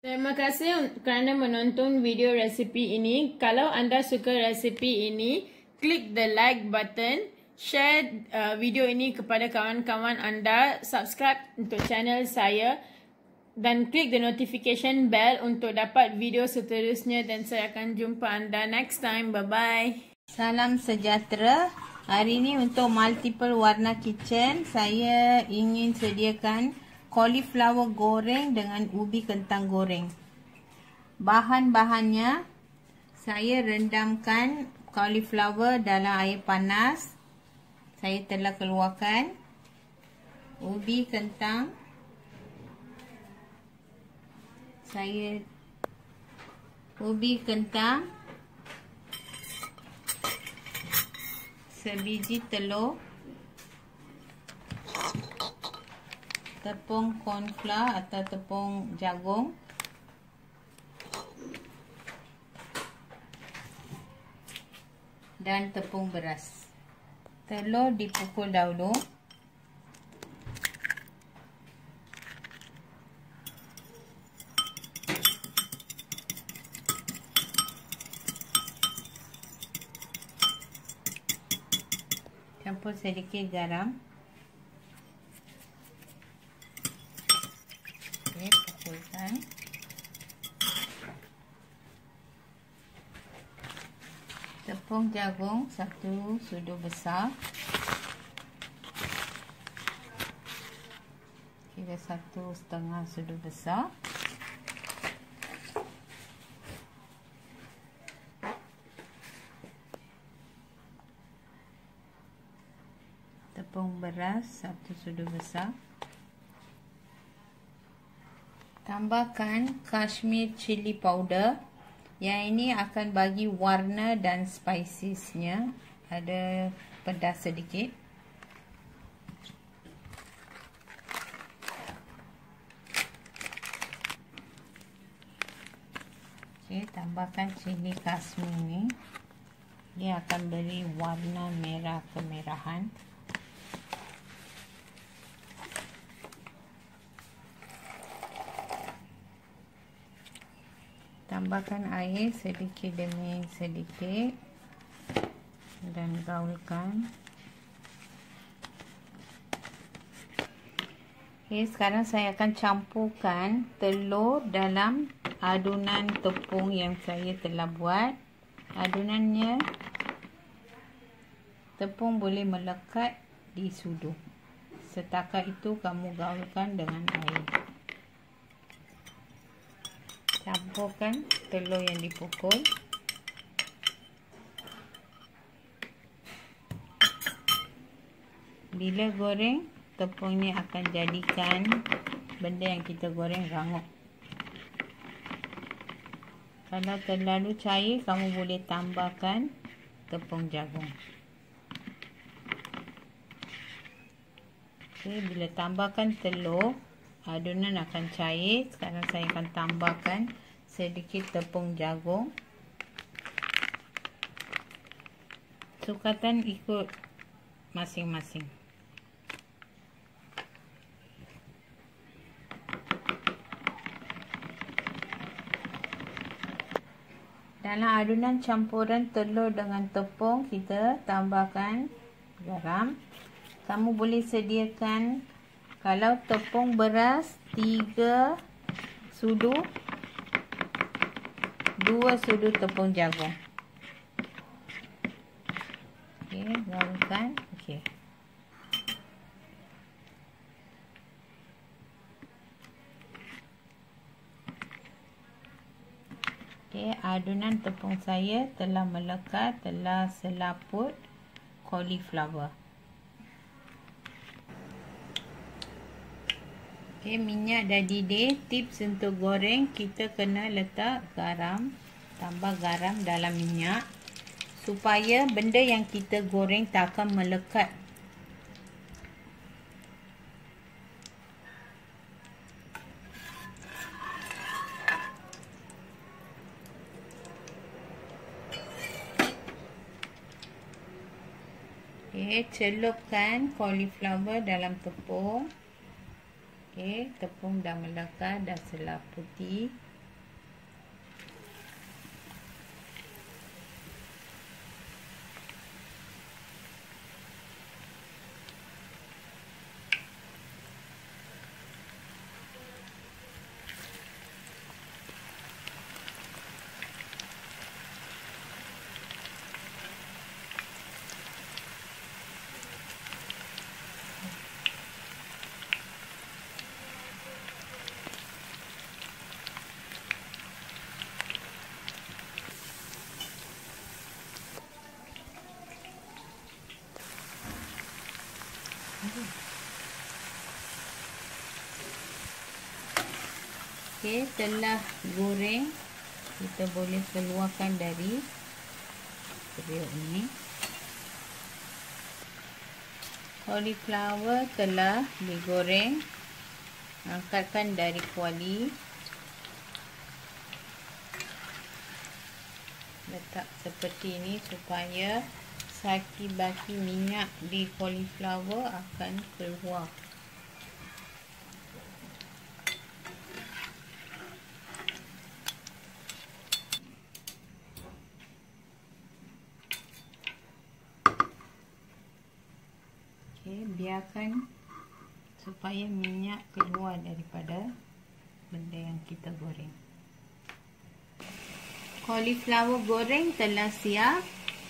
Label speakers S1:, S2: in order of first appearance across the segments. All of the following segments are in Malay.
S1: Terima kasih kerana menonton video resipi ini. Kalau anda suka resipi ini, klik the like button, share video ini kepada kawan-kawan anda, subscribe untuk channel saya dan klik the notification bell untuk dapat video seterusnya dan saya akan jumpa anda next time. Bye-bye.
S2: Salam sejahtera. Hari ini untuk multiple warna kitchen, saya ingin sediakan cauliflower goreng dengan ubi kentang goreng. Bahan-bahannya, saya rendamkan cauliflower dalam air panas. Saya telah keluarkan ubi kentang. Sebiji telur, tepung cornflour atau tepung jagung, dan tepung beras. Telur dipukul dahulu. Campur sedikit garam. Okey, pukulkan. Tepung jagung 1 sudu besar. Kira 1,5 sudu besar. Tepung beras 1 sudu besar. Tambahkan Kashmir chili powder. Yang ini akan bagi warna dan spicesnya. Ada pedas sedikit. Okey, tambahkan cili Kashmir ni. Dia akan beri warna merah kemerahan. Tambahkan air sedikit demi sedikit dan gaulkan. Okey, sekarang saya akan campurkan telur dalam adunan tepung yang saya telah buat. Adunannya, tepung boleh melekat di sudu. Setakat itu kamu gaulkan dengan air. Campurkan telur yang dipukul. Bila goreng, tepung ni akan jadikan benda yang kita goreng rangup. Kalau terlalu cair, kamu boleh tambahkan tepung jagung. Okey, bila tambahkan telur, adunan akan cair. Sekarang saya akan tambahkan sedikit tepung jagung. Sukatan ikut masing-masing. Dalam adunan campuran telur dengan tepung, kita tambahkan garam. Kamu boleh sediakan, kalau tepung beras 3 sudu, 2 sudu tepung jagung. Okey, gaulkan. Okey. Okey, adunan tepung saya telah melekat, telah selaput cauliflower. Okey, minyak dah didih. Tips untuk goreng, kita kena letak garam. Tambah garam dalam minyak supaya benda yang kita goreng tak akan melekat. Okey, celupkan cauliflower dalam tepung. Okey, tepung dah melekat, dah selaputi. Okey, telah goreng, kita boleh keluarkan dari periuk ini. Cauliflower telah digoreng. Angkatkan dari kuali. Letak seperti ini supaya saki-baki minyak di cauliflower akan keluar. Okey, biarkan supaya minyak keluar daripada benda yang kita goreng. Cauliflower goreng telah siap.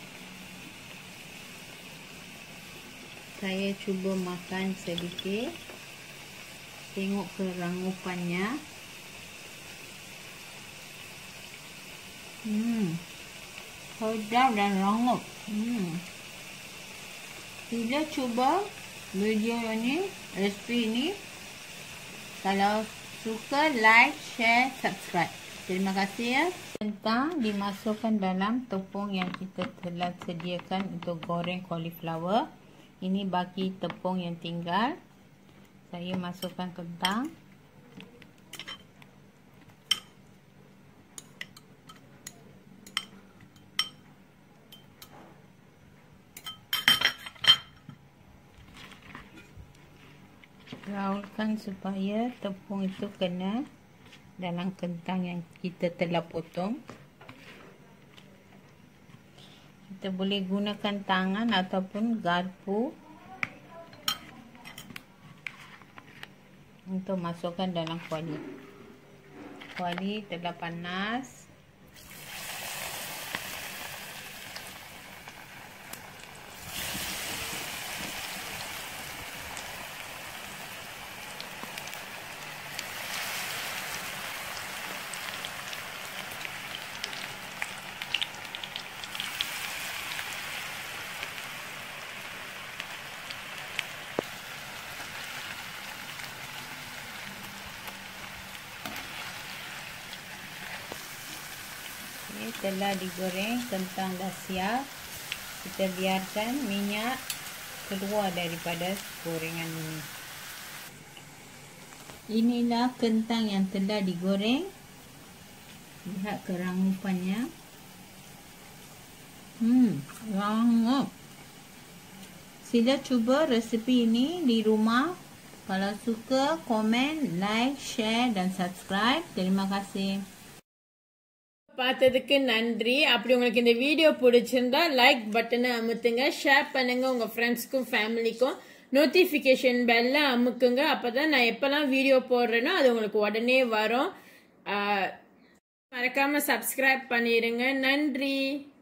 S2: Saya cuba makan sedikit. Tengok kerangupannya. Sedap dan rangup. Sila cuba video ini, resipi ini. Kalau suka, like, share, subscribe. Terima kasih ya. Kentang dimasukkan dalam tepung yang kita telah sediakan untuk goreng cauliflower. Ini bagi tepung yang tinggal. Saya masukkan kentang. Rautkan supaya tepung itu kena dalam kentang yang kita telah potong. Kita boleh gunakan tangan ataupun garpu untuk masukkan dalam kuali. Kuali telah panas. Ini telah digoreng, kentang dah siap. Kita biarkan minyak keluar daripada gorengan ini. Inilah kentang yang telah digoreng. Lihat kerangupannya. Rangup. Sila cuba resipi ini di rumah. Kalau suka, komen, like, share dan subscribe. Terima kasih.
S1: பார்த்ததுக்கு நன்றி. அப்படி உங்களுக்கு இந்த வீடியோ பிடிச்சிருந்தா லைக் பட்டனை அமுத்துங்க, ஷேர் பண்ணுங்க உங்க ஃப்ரெண்ட்ஸ்க்கும் ஃபேமிலிக்கும், நோட்டிஃபிகேஷன் பெல்ல அமுக்குங்க. அப்பதான் நான் எப்பெல்லாம் வீடியோ போடுறேனோ அது உங்களுக்கு உடனே வரும். மறக்காம சப்ஸ்கிரைப் பண்ணிடுங்க. நன்றி.